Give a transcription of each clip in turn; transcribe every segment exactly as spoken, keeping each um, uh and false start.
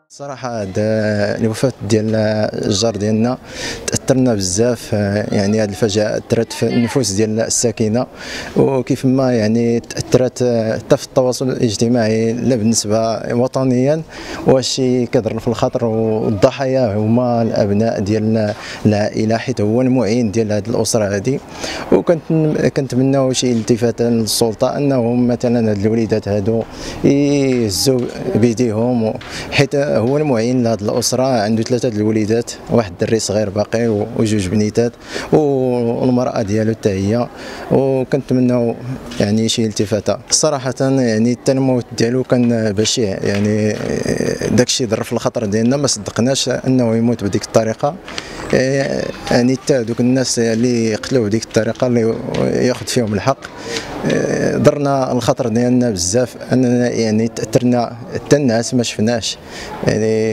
صراحة هاد الوفاة ديال الجار ديالنا تأثرنا بزاف. يعني هاد الفجأة أثرت في النفوس ديال الساكنة، وكيف ما يعني تأثرت حتى في التواصل الاجتماعي، لا بالنسبة وطنيا وشي كيضر في الخاطر. والضحايا هما الأبناء ديال العائلة، حيت هو المعين ديال هاد الأسرة هادي. وكنتمناو شي التفاتة للسلطة أنهم مثلا هاد الوليدات هادو يهزوا بيديهم، حيت هو المعين لهذه الاسره. عنده ثلاثه د الوليدات، واحد الدري صغير باقي وجوج بنيتات، والمراه ديالو حتى هي. وكنتمناو يعني شي التفاته. صراحه يعني حتى الموت ديالو كان بشع، يعني داكشي ضر في الخاطر ديالنا، ما صدقناش انه يموت بديك الطريقه. يعني حتى دوك الناس اللي قتلوه بديك الطريقه اللي ياخذ فيهم الحق ضرنا الخاطر ديالنا بزاف. اننا يعني تاثرنا حتى الناس ما شفناش. يعني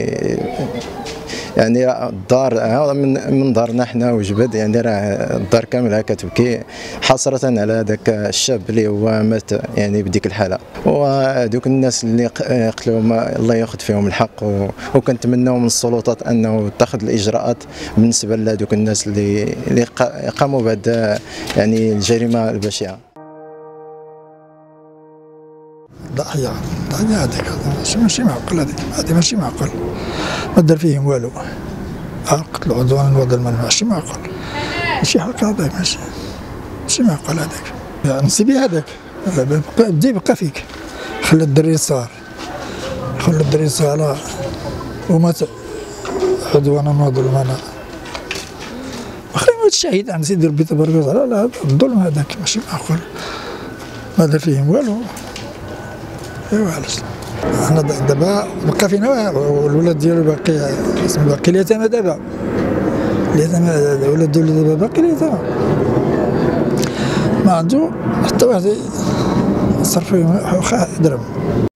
يعني الدار من من دارنا حنا وجبد، يعني راه الدار كامله كتبكي حسره على هذاك الشاب اللي هو مات يعني بديك الحاله. ودوك الناس اللي قتلوهم الله ياخذ فيهم الحق. وكنتمناو من السلطات انه تاخذ الاجراءات بالنسبه لهذوك الناس اللي اللي قاموا بهذا يعني الجريمه البشعه. ضحية ضحية هذاك ماشي معقل، هذاك هذا ماشي معقل، ما دار فيهم والو. قتل عدوان الوضع المنع ماشي معقل، ماشي حق هذاك، ماشي ماشي معقل هذاك. يعني نسيبي هذاك بدي يبقى فيك. خلى الدري الصغار خلى الدري الصغار ومات عدوان الوضع المنع. خلينا الشهيد عن سيدي ربي تبارك وتعالى. لا الظلم هذاك ماشي معقول، ما دار فيهم والو. ايوا علاش انا دابا بقى فينا والولاد ديالو باقي باقي اليتامى دابا. اليتامى الولاد ديالو دابا باقي اليتامى، ما عنده حتى واحد يصرف فيهم واخا درهم.